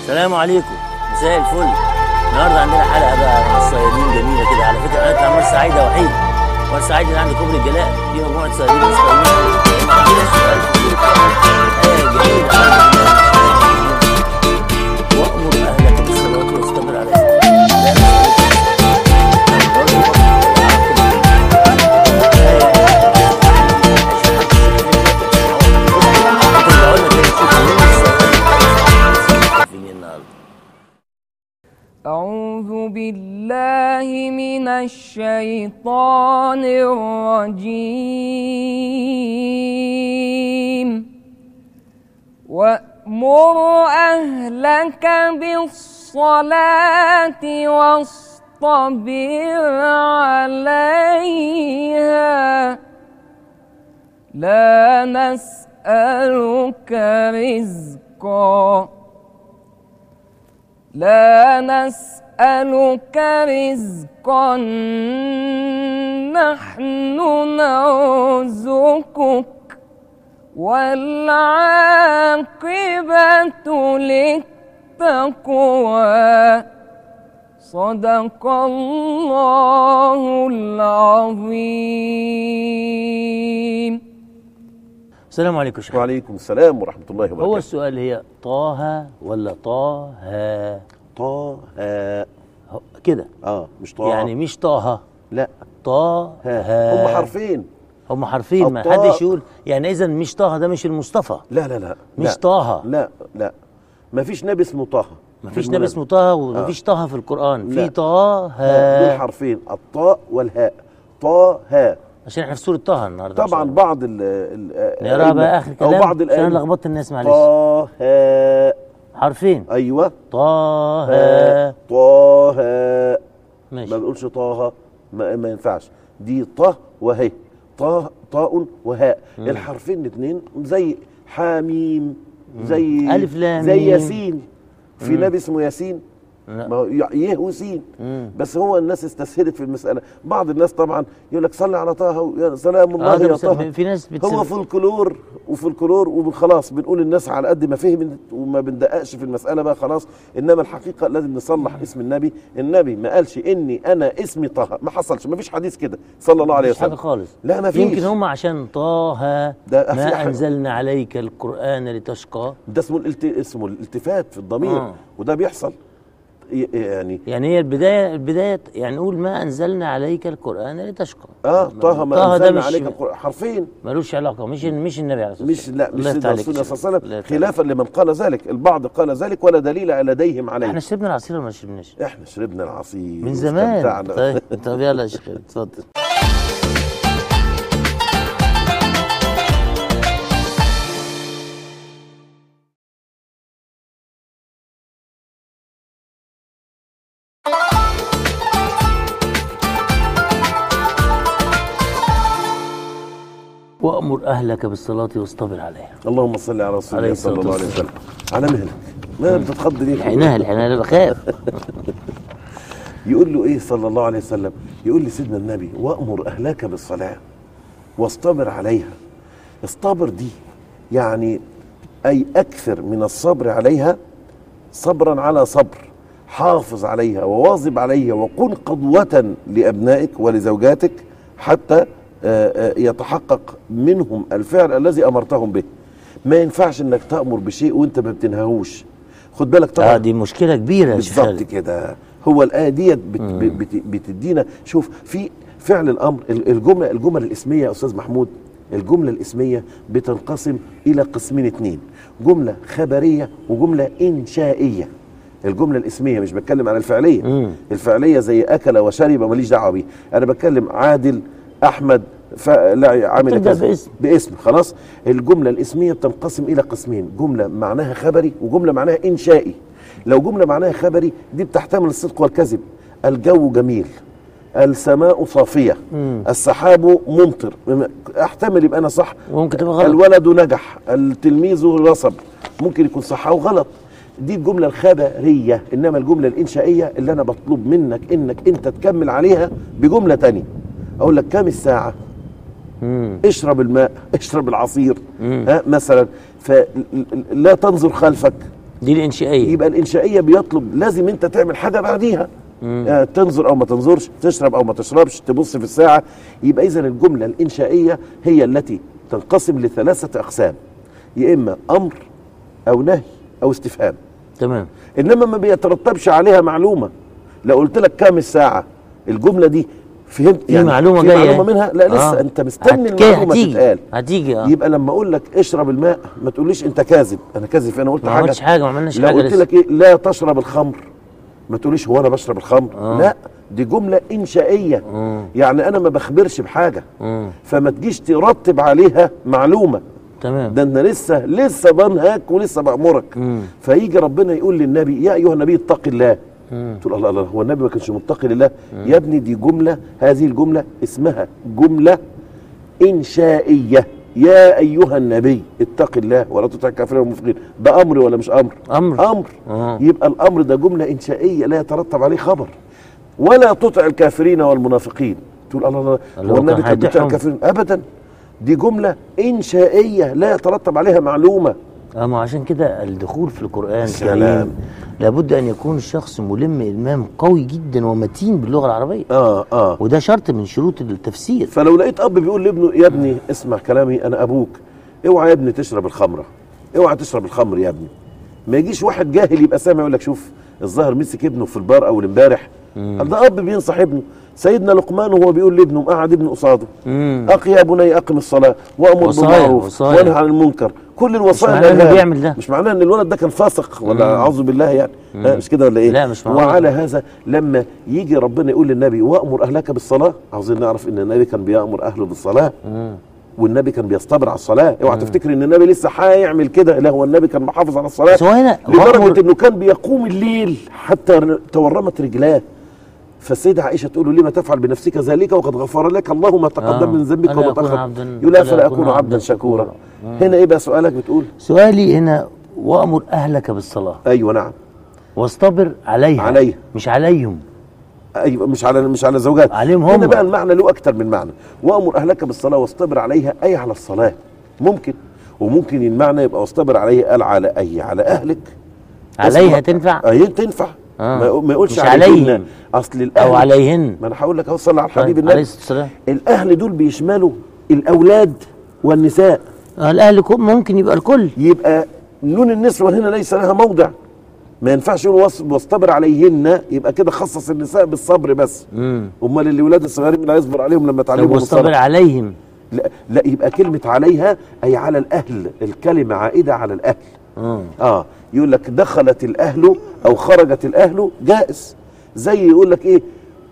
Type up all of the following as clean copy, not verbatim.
السلام عليكم، مساء الفل. النهارده عندنا حلقه بقى مع الصيادين جميله كده. على فكره انا بتاع مرسى عيده وحيد. مرسى عيده اللي عند كوبري الجلاء في مجموعه صيادين مصريين. عندنا سؤال كتير جميل. وأمر أهلك بالصلاة واصطبر عليها. أعوذ بالله من الشيطان الرجيم. وأمر أهلك بالصلاة واصطبر عليها لا نسألك رزقا نحن نرزقك والعاقبة للتقوى. صدق الله العظيم. السلام عليكم شيخ. وعليكم السلام ورحمة الله وبركاته. هو السؤال هي طه ولا طه؟ طه كده مش طه يعني مش طه، لا طه هم حرفين. هم حرفين، ما حدش يقول يعني اذا مش طه ده مش المصطفى. لا مش طه. لا ما فيش نبي اسمه طه. ما فيش نبي اسمه طه وما فيش طه في القرآن. في طه دول حرفين، الطاء والهاء. طه عشان احنا في سورة طه النهارده. طبعا بعض نقراها بقى اخر كلام او بعض عشان انا لخبطت الناس معلش. طه حرفين. ايوه طه ماشي. ما بنقولش طه، ما ينفعش. دي طه وهي، طاء وهاء. الحرفين الاثنين زي حاميم، زي الف لام، زي ياسين. في نبي اسمه ياسين؟ ما هو يه وسين. بس هو الناس استسهلت في المسألة. بعض الناس طبعا يقول لك صلي على طه يا سلام الله يا طه. في ناس هو فولكلور وفولكلور وخلاص، بنقول الناس على قد ما فهمت وما بندققش في المسألة بقى خلاص. انما الحقيقة لازم نصلح اسم النبي. النبي ما قالش اني انا اسمي طه، ما حصلش، ما فيش حديث كده صلى الله عليه وسلم. حاجة خالص. لا ما فيش. يمكن هم عشان طه ما انزلنا عليك القرآن لتشقى. ده اسمه الالتفات في الضمير. وده بيحصل يعني هي البداية يعني نقول ما أنزلنا عليك القرآن لتشقى. طه ما أنزلنا عليك القرآن حرفين ملوش علاقة. مش النبي عليه الصلاة والسلام. مش الرسول صلى الله عليه وسلم، خلافا لمن قال ذلك. البعض قال ذلك ولا دليل لديهم عليه. احنا شربنا العصير ولا ما شربناش؟ احنا شربنا العصير من زمان. طيب يلا يا شيخ اتفضل. وأمر أهلك بالصلاة واصطبر عليها. اللهم صل على رسول الله صلى الله عليه وسلم. على مهلك ما بتتخض ليه؟ الحناها أنا بخاف. يقول له إيه صلى الله عليه وسلم؟ يقول لسيدنا النبي وأمر أهلك بالصلاة واصطبر عليها. اصطبر دي يعني أي أكثر من الصبر عليها، صبرا على صبر. حافظ عليها وواظب عليها وكن قدوة لأبنائك ولزوجاتك حتى يتحقق منهم الفعل الذي أمرتهم به. ما ينفعش انك تأمر بشيء وانت ما بتنهوش. خد بالك طبعا دي مشكلة كبيرة بالظبط كده. هو الآية ديت بتدينا شوف في فعل الأمر. الجمل الاسمية يا أستاذ محمود، الجملة الاسمية بتنقسم إلى قسمين اتنين، جملة خبرية وجملة إنشائية. الجملة الاسمية مش بتكلم عن الفعلية. الفعلية زي أكل وشرب ماليش دعوة بيه. أنا بتكلم عادل أحمد عامل باسم خلاص. الجملة الاسمية بتنقسم إلى قسمين، جملة معناها خبري وجملة معناها إنشائي. لو جملة معناها خبري دي بتحتمل الصدق والكذب. الجو جميل، السماء صافية، السحاب ممطر، احتمل يبقى أنا صح، ممكن تبقى غلط. الولد نجح، التلميذ رسب، ممكن يكون صح أو غلط. دي الجملة الخبرية. إنما الجملة الإنشائية اللي أنا بطلب منك إنك أنت تكمل عليها بجملة تانية. أقول لك كام الساعة؟ اشرب الماء، اشرب العصير مثلا. فلا تنظر خلفك، دي الانشائيه. يبقى الانشائيه بيطلب لازم انت تعمل حاجه بعديها، تنظر او ما تنظرش، تشرب او ما تشربش، تبص في الساعه. يبقى اذا الجمله الانشائيه هي التي تنقسم لثلاثه اقسام، يا اما امر او نهي او استفهام. تمام. انما ما بيترتبش عليها معلومه. لو قلت لك كام الساعه، الجمله دي فهمت يعني معلومه في جايه معلومه منها؟ لا لسه. انت مستني المعلومه تتقال. هتيجي يبقى لما اقول لك اشرب الماء ما تقوليش انت كاذب، انا كاذب، انا قلت ما حاجه. عملتش حاجه، ما عملناش لو حاجه. قلت لك ايه لا تشرب الخمر ما تقوليش هو انا بشرب الخمر. لا، دي جمله انشائيه. يعني انا ما بخبرش بحاجه، فما تجيش ترتب عليها معلومه. تمام. ده انا لسه بنهاك ولسه بامرك. فيجي ربنا يقول للنبي يا ايها النبي اتق الله. تقول الله الله، هو النبي ما كانش متقي لله؟ يا ابني دي جمله، هذه الجمله اسمها جمله انشائيه. يا ايها النبي اتق الله ولا تطع الكافرين والمنافقين. ده امر ولا مش امر؟ امر. يبقى الامر ده جمله انشائيه لا يترتب عليه خبر. ولا تطع الكافرين والمنافقين. تقول الله الله، هو النبي كان بيطع الكافرين؟ ابدا، دي جمله انشائيه لا يترتب عليها معلومه. ما عشان كده الدخول في القرآن الكريم لابد أن يكون الشخص ملم إلمام قوي جدا ومتين باللغة العربية. وده شرط من شروط التفسير. فلو لقيت أب بيقول لابنه يا ابني اسمع كلامي أنا أبوك، اوعى يا ابني تشرب الخمرة، اوعى تشرب الخمر يا ابني. ما يجيش واحد جاهل يبقى سامع يقول لك شوف الظاهر مسك ابنه في البار أول امبارح. ده أب بينصح ابنه. سيدنا لقمان وهو بيقول لابنه قعد ابنه قصاده، أخي يا بني أقم الصلاة وأمر بالمعروف وانهى عن المنكر. كل الوصايا مش معناه بيعمل ده، مش معناه ان الولد ده كان فاسق ولا اعوذ بالله يعني. مش كده ولا ايه؟ لا مش معناه. وعلى هذا لما يجي ربنا يقول للنبي وامر اهلك بالصلاه، عاوزين نعرف ان النبي كان بيامر اهله بالصلاه. والنبي كان بيصطبر على الصلاه. اوعى تفتكر ان النبي لسه هيعمل كده، لا هو النبي كان محافظ على الصلاه لدرجه انه كان بيقوم الليل حتى تورمت رجلاه. فالسيدة عائشة تقول له لما تفعل بنفسك ذلك وقد غفر لك الله ما تقدم من ذنبك وما تأخر. يقول لا فلا أكون عبدا شكورا. هنا إيه بقى سؤالك بتقول؟ سؤالي هنا وأمر أهلك بالصلاة. أيوة نعم. واصطبر عليها. مش عليهم. أيوة مش على زوجات، عليهم هم. هنا بقى المعنى له أكتر من معنى. وأمر أهلك بالصلاة واصطبر عليها أي على الصلاة ممكن، وممكن المعنى يبقى واصطبر عليها قال على أي على أهلك. عليها تنفع؟ أي تنفع. ما يقولش عليهم اصل الاهل او عليهن. ما انا هقول لك اهو صلى على الحبيب النبي عليه الصلاه. الاهل دول بيشملوا الاولاد والنساء. الاهل ممكن يبقى الكل. يبقى نون النسوه هنا ليس لها موضع. ما ينفعش يقول واصطبر عليهن، يبقى كده خصص النساء بالصبر بس. امال الاولاد الصغيرين اللي هيصبر عليهم لما تعلمهم الصبر؟ واصطبر عليهم. لا يبقى كلمه عليها اي على الاهل، الكلمه عائده على الاهل. يقول لك دخلت الاهل او خرجت الاهل جائز. زي يقول لك ايه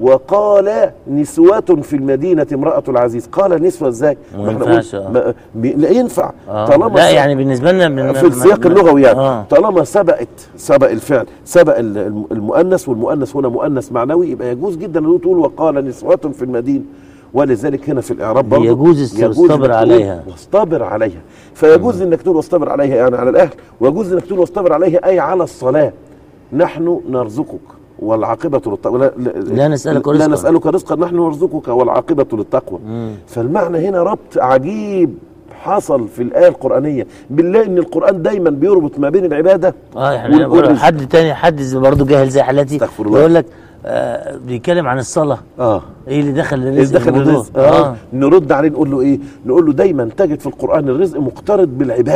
وقال نسوة في المدينة امرأة العزيز. قال نسوة ازاي؟ ما ينفعش. لا ينفع. طالما لا يعني بالنسبة لنا في السياق اللغوي يعني طالما سبق الفعل، سبق المؤنث، والمؤنث هنا مؤنث معنوي، يبقى يجوز جدا ان تقول وقال نسوة في المدينة. ولذلك هنا في الاعراب برضه يجوز واصطبر عليها. واصطبر عليها. فيجوز انك تقول واصطبر عليها يعني على الاهل، ويجوز انك تقول واصطبر عليها اي على الصلاه. نحن نرزقك والعاقبه للتقوى. لا نسالك رزقا. لا نسالك رزقا، نحن نرزقك والعاقبه للتقوى. فالمعنى هنا ربط عجيب حصل في الايه القرانيه. بالله ان القران دايما بيربط ما بين العباده حد تاني، حد برضه جاهل زي حالتي يقول لك بيتكلم عن الصلاه. ايه اللي دخل الرزق؟ نرد عليه نقول له ايه؟ نقول له دايما تجد في القران الرزق مقترض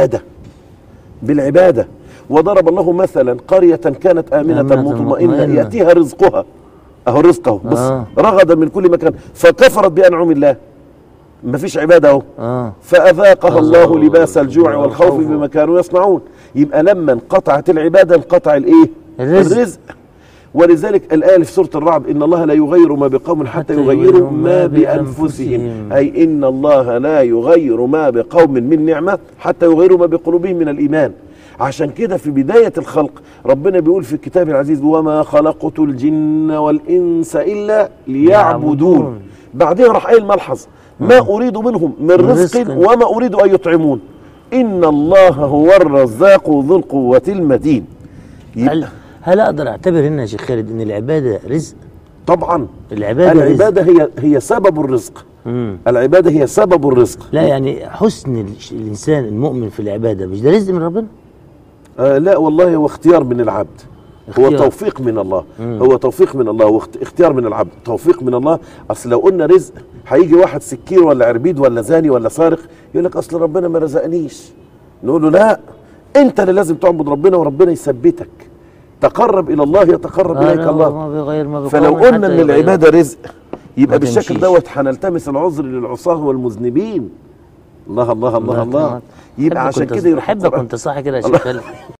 بالعباده. وضرب الله مثلا قريه كانت امنه مطمئنه ياتيها رزقها، اهو رزقه بص رغدا من كل مكان فكفرت بانعم الله. مفيش عباده اهو. فاذاقها الله لباس الجوع والخوف بما كانوا يصنعون. يبقى لما انقطعت العباده انقطع الايه؟ الرزق. ولذلك الآية في سورة الرعد إن الله لا يغير ما بقوم حتى يغيروا ما بأنفسهم. أي إن الله لا يغير ما بقوم من نعمة حتى يغيروا ما بقلوبهم من الإيمان. عشان كده في بداية الخلق ربنا بيقول في الكتاب العزيز وما خلقت الجن والإنس إلا ليعبدون. بعدين راح قايل ملحظ ما أريد منهم من رزق وما أريد أن يطعمون إن الله هو الرزاق ذو القوة المتين. هل اقدر اعتبر هنا يا شيخ خالد ان العباده رزق؟ طبعا العباده رزق. هي سبب الرزق. العباده هي سبب الرزق. لا يعني حسن الانسان المؤمن في العباده مش ده رزق من ربنا؟ لا والله، هو اختيار من العبد، هو توفيق من الله. هو توفيق من الله واختيار من العبد، توفيق من الله. اصل لو قلنا رزق هيجي واحد سكير ولا عربيد ولا زاني ولا سارق يقول لك اصل ربنا ما رزقنيش. نقول له لا، انت اللي لازم تعبد ربنا وربنا يثبتك. تقرب الى الله يتقرب اليك الله. فلو قلنا ان العباده رزق يبقى بالشكل دوت هنلتمس العذر للعصاه والمذنبين. الله الله الله الله. يبقى عشان كده احبك كنت صاحي كده يا شيخ خالد.